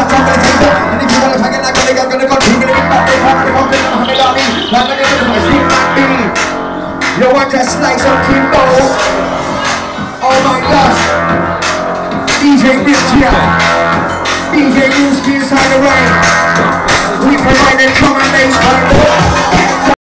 And if you wanna fucking like a nigga, gonna go to the back, they come and come and they got me. Like a nigga, my stick might be. You want to slice of Kimbo? Oh my gosh. DJ Mitch here. DJ Newski inside the rain.